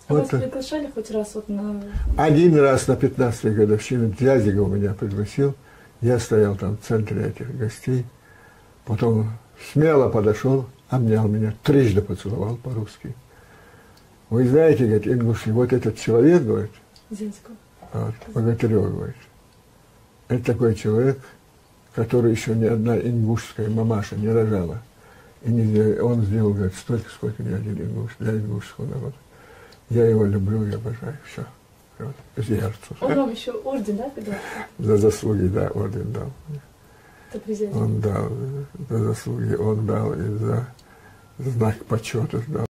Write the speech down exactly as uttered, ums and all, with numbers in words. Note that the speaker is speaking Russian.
А Вот вас приглашали хоть раз вот на... один раз на пятнадцатой годовщине Дядига меня пригласил. Я стоял там в центре этих гостей. Потом смело подошел, обнял меня, трижды поцеловал по-русски. Вы знаете, говорит, ингуши, вот этот человек, говорит, Зинского. вот, Богатырев, говорит, это такой человек, который еще ни одна ингушская мамаша не рожала. И не, он сделал, говорит, столько, сколько ни один ингуш, для ингушского народа. Я его люблю и обожаю. Все. Вот, из ярцев. Он вам еще орден, да, подал? За заслуги, да, орден дал. Это президент. Он дал, за заслуги он дал, и за знак почета дал.